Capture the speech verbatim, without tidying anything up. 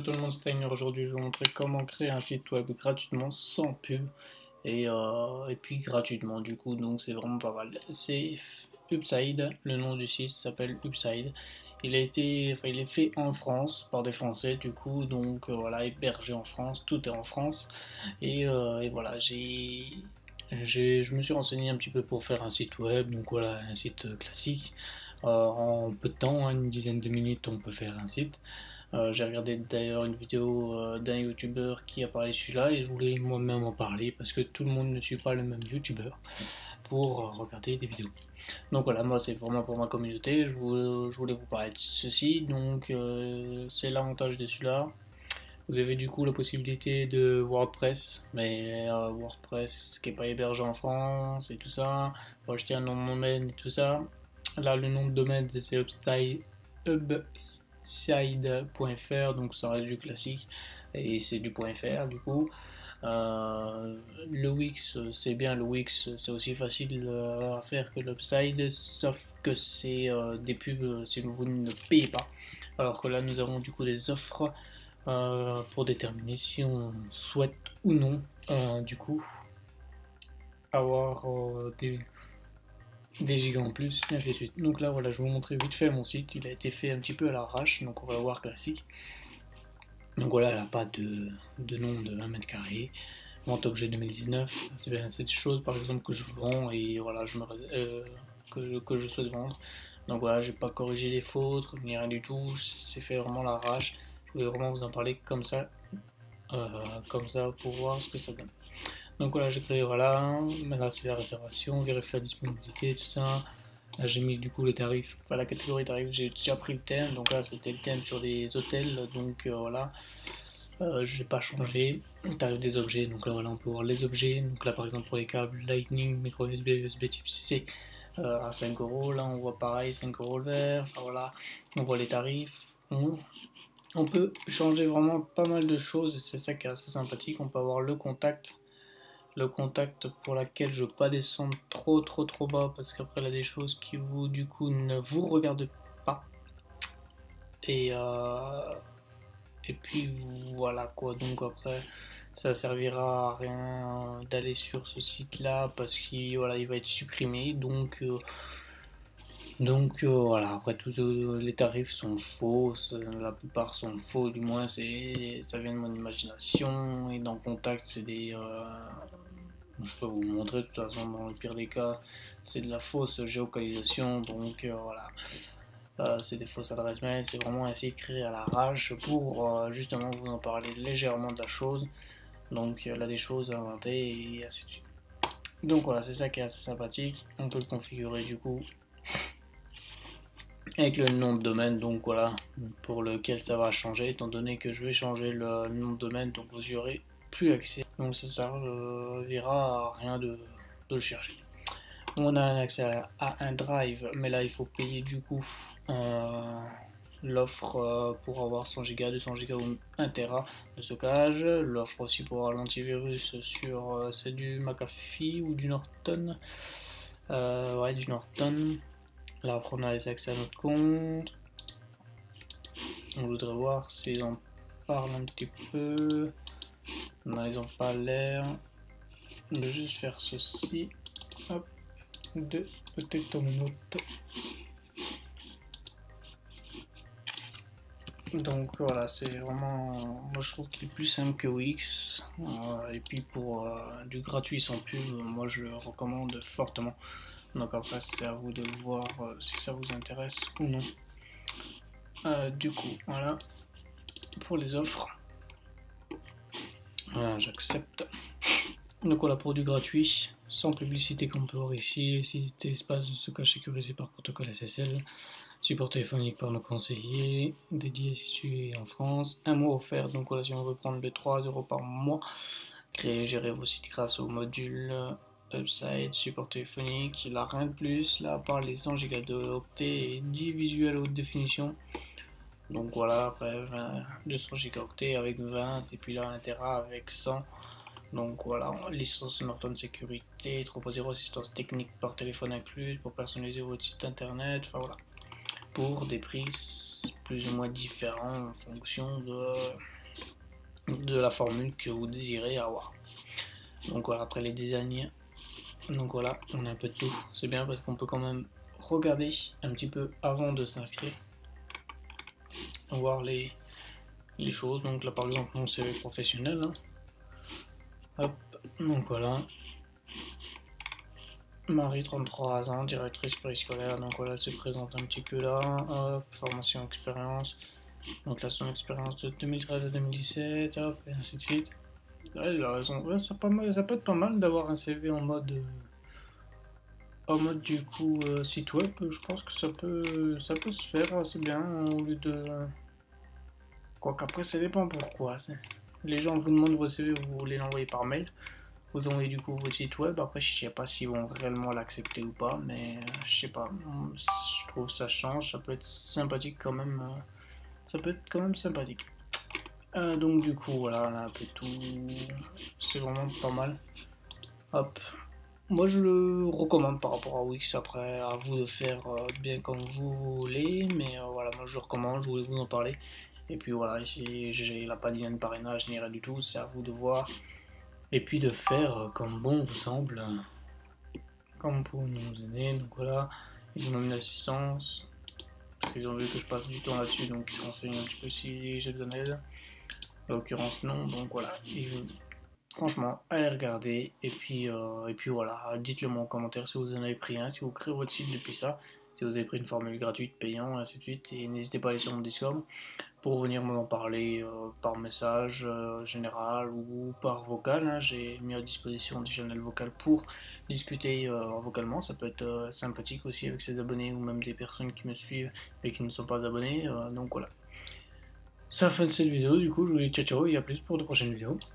Hello tout le monde, Steiner. Aujourd'hui, je vais vous montrer comment créer un site web gratuitement, sans pub et, euh, et puis gratuitement. Du coup, donc c'est vraiment pas mal. C'est Upside, le nom du site s'appelle Upside. Il a été, enfin, il est fait en France par des Français, du coup, donc euh, voilà, hébergé en France, tout est en France. Et, euh, et voilà, j'ai, j'ai, je me suis renseigné un petit peu pour faire un site web, donc voilà, un site classique. Euh, en peu de temps, hein, une dizaine de minutes, on peut faire un site. Euh, j'ai regardé d'ailleurs une vidéo euh, d'un youtubeur qui a parlé de celui-là et je voulais moi-même en parler parce que tout le monde ne suit pas le même youtubeur pour euh, regarder des vidéos. Donc voilà, moi c'est vraiment pour ma communauté, je voulais, je voulais vous parler de ceci. Donc euh, c'est l'avantage de celui-là. Vous avez du coup la possibilité de WordPress, mais euh, WordPress qui n'est pas hébergé en France et tout ça. Faut acheter un nom de domaine et tout ça. Là le nom de domaine c'est Upside. Side point f r, donc ça reste du classique et c'est du .fr du coup. Euh, le Wix, c'est bien, le Wix c'est aussi facile à faire que l'Upside, sauf que c'est euh, des pubs si vous ne payez pas, alors que là nous avons du coup des offres euh, pour déterminer si on souhaite ou non euh, du coup avoir euh, des des gigas en plus, et ainsi de suite. Donc là, voilà, je vais vous montrer vite fait mon site. Il a été fait un petit peu à l'arrache, donc on va voir classique. Donc voilà, elle n'a pas de, de nom de un mètre carré. Vente objet deux mille dix-neuf, c'est bien cette chose par exemple que je vends et voilà, je me, euh, que, que je souhaite vendre. Donc voilà, j'ai pas corrigé les fautes ni rien du tout, c'est fait vraiment à l'arrache. Je voulais vraiment vous en parler comme ça, euh, comme ça pour voir ce que ça donne. Donc voilà, j'ai créé, voilà, là c'est la réservation, vérifier la disponibilité, tout ça. Là j'ai mis du coup les tarifs, pas la catégorie tarifs, j'ai déjà pris le thème, donc là c'était le thème sur des hôtels, donc euh, voilà, euh, je n'ai pas changé. Tarif des objets, donc là voilà, on peut voir les objets, donc là par exemple pour les câbles Lightning, micro U S B, U S B type C euh, à cinq euros, là on voit pareil, cinq euros le verre, enfin, voilà, on voit les tarifs. On, on peut changer vraiment pas mal de choses, c'est ça qui est assez sympathique, on peut avoir le contact le contact pour laquelle je ne veux pas descendre trop trop trop bas parce qu'après il y a des choses qui vous du coup ne vous regardent pas et euh, et puis voilà quoi, donc après ça servira à rien d'aller sur ce site là parce qu'il voilà, il va être supprimé, donc euh, donc euh, voilà, après tous euh, les tarifs sont faux, la plupart sont faux, du moins c'est ça vient de mon imagination, et dans Contact c'est des euh, je peux vous montrer de toute façon, dans le pire des cas c'est de la fausse géolocalisation, donc euh, voilà, euh, c'est des fausses adresses mail, c'est vraiment un site créé à l'arrache pour euh, justement vous en parler légèrement de la chose, donc euh, là des choses à inventer et ainsi de suite. Donc voilà, c'est ça qui est assez sympathique, on peut le configurer du coup avec le nom de domaine, donc voilà, pour lequel ça va changer, étant donné que je vais changer le nom de domaine, donc vous y aurez plus accès, donc ça servira à rien de, de le chercher. On a un accès à un drive, mais là il faut payer du coup euh, l'offre euh, pour avoir cent giga, deux cents giga ou un téra de stockage, l'offre aussi pour avoir l'antivirus sur euh, c'est du McAfee ou du Norton, euh, ouais, du Norton. Là après on a les accès à notre compte. On voudrait voir s'ils en parlent un petit peu. Non, ils n'ont pas l'air. Je vais juste faire ceci. Hop. De peut-être minutes. Donc voilà, c'est vraiment, moi je trouve qu'il est plus simple que Wix, euh, et puis pour euh, du gratuit sans pub, moi je le recommande fortement. Donc après c'est à vous de le voir euh, si ça vous intéresse ou non. Euh, du coup voilà pour les offres, voilà, j'accepte. Donc voilà, pour du gratuit sans publicité qu'on peut voir ici, cité espace de stockage sécurisé par protocole S S L, support téléphonique par nos conseillers, dédié situé en France, un mois offert, donc voilà, si on veut prendre les trois euros par mois, créer et gérer vos sites grâce au module Upside, support téléphonique, là rien de plus, là à part les cent giga de octets et dix visuels haute définition, donc voilà, après vingt, deux cents gigaoctets avec vingt, et puis là un téra avec cent. Donc voilà, licence Norton Sécurité, trois point zéro, assistance technique par téléphone incluse pour personnaliser votre site internet, enfin voilà. pour des prix plus ou moins différents en fonction de, de la formule que vous désirez avoir. Donc voilà, après les designs, donc voilà, on a un peu de tout. C'est bien parce qu'on peut quand même regarder un petit peu avant de s'inscrire, voir les, les choses. Donc là par exemple mon C V professionnel, hein. Hop, donc voilà. Marie, trente-trois ans, directrice périscolaire, donc voilà, elle se présente un petit peu là. Hop, formation, expérience. Donc là, son expérience de deux mille treize à deux mille dix-sept, hop, et ainsi de suite. Ouais, elle a raison. Ouais, ça, pas mal, ça peut être pas mal d'avoir un C V en mode, euh, en mode du coup euh, site web. Je pense que ça peut, ça peut se faire assez bien au lieu de. Quoi qu'après, ça dépend pourquoi. Les gens vous demandent votre C V, vous voulez l'envoyer par mail. Vous envoyez du coup votre site web. Après, je sais pas s'ils vont réellement l'accepter ou pas, mais euh, je sais pas. Je trouve ça change. Ça peut être sympathique quand même. Euh, ça peut être quand même sympathique. Euh, donc du coup voilà, on a un peu tout, c'est vraiment pas mal. Hop, moi je le recommande par rapport à Wix, après à vous de faire euh, bien comme vous voulez, mais euh, voilà, moi je le recommande, je voulais vous en parler. Et puis voilà, ici j'ai la pas de lien de parrainage ni rien du tout, c'est à vous de voir. Et puis de faire euh, comme bon vous semble, comme pour nous aider. Donc voilà, ils m'ont mis l'assistance, parce qu'ils ont vu que je passe du temps là-dessus, donc ils se renseignent un petit peu si j'ai besoin d'aide. En l'occurrence non, donc voilà. Et franchement, allez regarder, et puis, euh, et puis voilà, dites-le moi en commentaire si vous en avez pris un, si vous créez votre site depuis ça, si vous avez pris une formule gratuite, payant, et ainsi de suite, et n'hésitez pas à aller sur mon Discord pour venir m'en parler euh, par message euh, général ou par vocal, hein. J'ai mis à disposition des channels vocaux pour discuter euh, vocalement, ça peut être euh, sympathique aussi avec ses abonnés ou même des personnes qui me suivent et qui ne sont pas abonnés, euh, donc voilà. C'est la fin de cette vidéo, du coup je vous dis ciao ciao et à plus pour de prochaines vidéos.